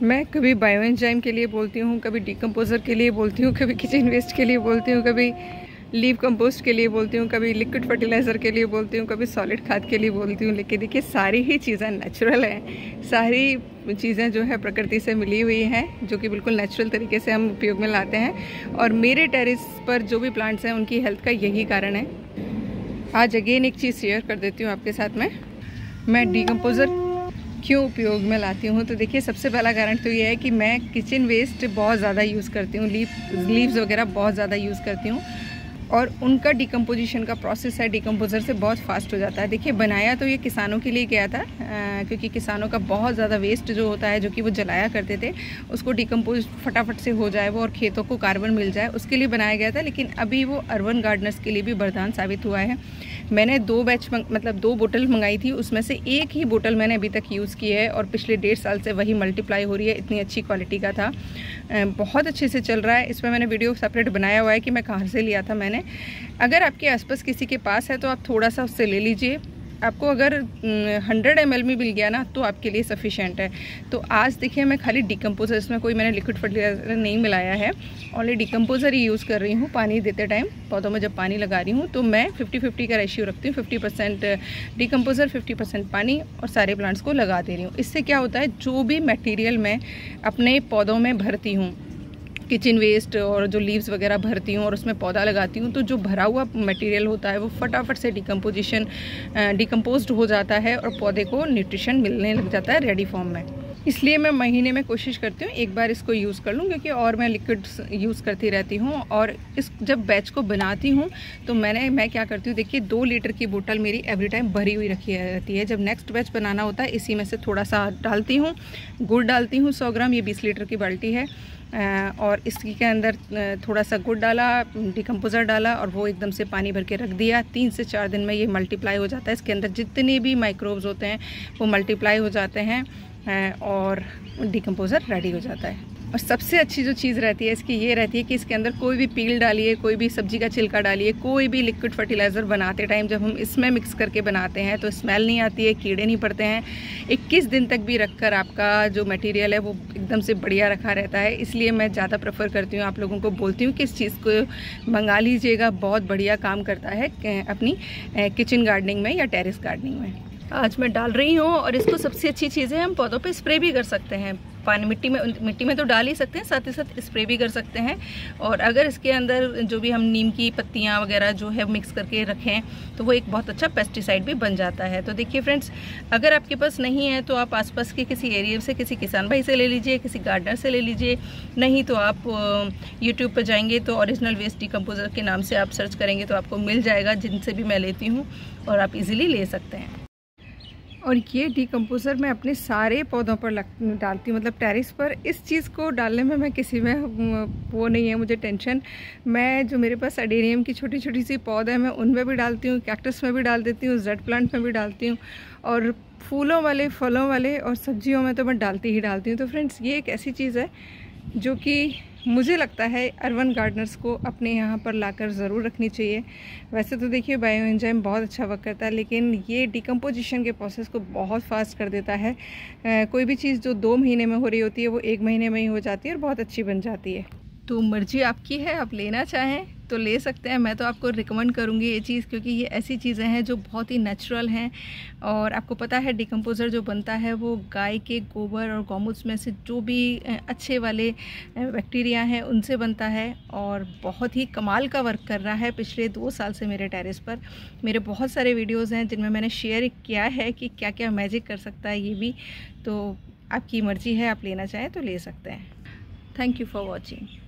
मैं कभी बायोएंजाइम के लिए बोलती हूँ, कभी डिकम्पोज़र के लिए बोलती हूँ, कभी किचन वेस्ट के लिए बोलती हूँ, कभी लीव कंपोस्ट के लिए बोलती हूँ, कभी लिक्विड फर्टिलाइज़र के लिए बोलती हूँ, कभी सॉलिड खाद के लिए बोलती हूँ। लेकिन देखिए सारी ही चीज़ें नेचुरल हैं, सारी चीज़ें जो है प्रकृति से मिली हुई हैं, जो कि बिल्कुल नेचुरल तरीके से हम उपयोग में लाते हैं। और मेरे टेरेस पर जो भी प्लांट्स हैं उनकी हेल्थ का यही कारण है। आज अगेन एक चीज़ शेयर कर देती हूँ आपके साथ में, मैं डिकम्पोज़र क्यों उपयोग में लाती हूँ। तो देखिए सबसे पहला कारण तो ये है कि मैं किचन वेस्ट बहुत ज़्यादा यूज़ करती हूँ, लीव्स वगैरह बहुत ज़्यादा यूज़ करती हूँ और उनका डिकम्पोजिशन का प्रोसेस है डिकम्पोज़र से बहुत फास्ट हो जाता है। देखिए बनाया तो ये किसानों के लिए गया था, क्योंकि किसानों का बहुत ज़्यादा वेस्ट जो होता है जो कि वो जलाया करते थे, उसको डिकम्पोज फटाफट से हो जाए वो और खेतों को कार्बन मिल जाए, उसके लिए बनाया गया था। लेकिन अभी वो अर्बन गार्डनर्स के लिए भी वरदान साबित हुआ है। मैंने 2 बोतल मंगाई थी, उसमें से एक ही बोतल मैंने अभी तक यूज़ की है और पिछले 1.5 साल से वही मल्टीप्लाई हो रही है। इतनी अच्छी क्वालिटी का था, बहुत अच्छे से चल रहा है। इसमें मैंने वीडियो सेपरेट बनाया हुआ है कि मैं कहाँ से लिया था मैंने। अगर आपके आसपास किसी के पास है तो आप थोड़ा सा उससे ले लीजिए। आपको अगर 100 ml में मिल गया ना तो आपके लिए सफिशिएंट है। तो आज देखिए मैं खाली डिकम्पोज़र, इसमें कोई मैंने लिक्विड फर्टिलाइज़र नहीं मिलाया है, ओनली डिकम्पोज़र ही यूज़ कर रही हूँ। पानी देते टाइम पौधों में जब पानी लगा रही हूँ तो मैं 50-50 का रेशियो रखती हूँ, 50% डिकम्पोज़र 50% पानी, और सारे प्लांट्स को लगा दे रही हूँ। इससे क्या होता है, जो भी मटेरियल मैं अपने पौधों में भरती हूँ, किचन वेस्ट और जो लीव्स वगैरह भरती हूँ और उसमें पौधा लगाती हूँ, तो जो भरा हुआ मटेरियल होता है वो फटाफट से डिकम्पोज्ड हो जाता है और पौधे को न्यूट्रिशन मिलने लग जाता है रेडी फॉर्म में। इसलिए मैं महीने में कोशिश करती हूँ एक बार इसको यूज़ कर लूँ, क्योंकि और मैं लिक्विड यूज़ करती रहती हूँ। और इस जब बैच को बनाती हूँ तो मैं क्या करती हूँ, देखिए 2 लीटर की बोतल मेरी एवरी टाइम भरी हुई रखी रहती है। जब नेक्स्ट बैच बनाना होता है इसी में से थोड़ा सा डालती हूँ, गुड़ डालती हूँ 100 ग्राम, ये 20 लीटर की बाल्टी है, और इसके के अंदर थोड़ा सा गुड़ डाला, डिकम्पोज़र डाला और वो एकदम से पानी भर के रख दिया। 3 से 4 दिन में ये मल्टीप्लाई हो जाता है। इसके अंदर जितने भी माइक्रोब्स होते हैं वो मल्टीप्लाई हो जाते हैं और डिकम्पोज़र रेडी हो जाता है। और सबसे अच्छी जो चीज़ रहती है इसकी ये रहती है कि इसके अंदर कोई भी पील डालिए, कोई भी सब्जी का छिलका डालिए, कोई भी लिक्विड फर्टिलाइज़र बनाते टाइम जब हम इसमें मिक्स करके बनाते हैं तो स्मेल नहीं आती है, कीड़े नहीं पड़ते हैं। 21 दिन तक भी रखकर आपका जो मटेरियल है वो एकदम से बढ़िया रखा रहता है। इसलिए मैं ज़्यादा प्रेफर करती हूँ, आप लोगों को बोलती हूँ कि इस चीज़ को मंगा लीजिएगा, बहुत बढ़िया काम करता है अपनी किचन गार्डनिंग में या टेरेस गार्डनिंग में। आज मैं डाल रही हूँ और इसको सबसे अच्छी चीज़ है, हम पौधों पे स्प्रे भी कर सकते हैं। पानी मिट्टी में तो डाल ही सकते हैं, साथ ही साथ स्प्रे भी कर सकते हैं। और अगर इसके अंदर जो भी हम नीम की पत्तियाँ वगैरह जो है मिक्स करके रखें तो वो एक बहुत अच्छा पेस्टिसाइड भी बन जाता है। तो देखिए फ्रेंड्स, अगर आपके पास नहीं है तो आप आसपास के किसी एरिया से किसी किसान भाई से ले लीजिए, किसी गार्डनर से ले लीजिए, नहीं तो आप यूट्यूब पर जाएंगे तो ओरिजिनल वेस्ट डिकम्पोज़र के नाम से आप सर्च करेंगे तो आपको मिल जाएगा, जिनसे भी मैं लेती हूँ, और आप इजीली ले सकते हैं। और ये डिकम्पोज़र मैं अपने सारे पौधों पर डालती हूँ, मतलब टेरेस पर। इस चीज़ को डालने में मैं किसी में वो नहीं है मुझे टेंशन। मैं जो मेरे पास एडेनियम की छोटी छोटी सी पौधे हैं मैं उनमें भी डालती हूँ, कैक्टस में भी डाल देती हूँ, जेड प्लांट में भी डालती हूँ, और फूलों वाले, फलों वाले और सब्जियों में तो मैं डालती ही डालती हूँ। तो फ्रेंड्स ये एक ऐसी चीज़ है जो कि मुझे लगता है अर्बन गार्डनर्स को अपने यहाँ पर लाकर ज़रूर रखनी चाहिए। वैसे तो देखिए बायोएंजाइम बहुत अच्छा वर्क करता है, लेकिन ये डिकम्पोजिशन के प्रोसेस को बहुत फास्ट कर देता है। कोई भी चीज़ जो 2 महीने में हो रही होती है वो 1 महीने में ही हो जाती है और बहुत अच्छी बन जाती है। तो मर्जी आपकी है, आप लेना चाहें तो ले सकते हैं। मैं तो आपको रिकमेंड करूँगी ये चीज़, क्योंकि ये ऐसी चीज़ें हैं जो बहुत ही नेचुरल हैं। और आपको पता है डिकम्पोज़र जो बनता है वो गाय के गोबर और गौमूत्र में से जो भी अच्छे वाले बैक्टीरिया हैं उनसे बनता है, और बहुत ही कमाल का वर्क कर रहा है। पिछले 2 साल से मेरे टेरेस पर मेरे बहुत सारे वीडियोज़ हैं जिनमें मैंने शेयर किया है कि क्या क्या मैजिक कर सकता है ये भी। तो आपकी मर्ज़ी है, आप लेना चाहें तो ले सकते हैं। Thank you for watching.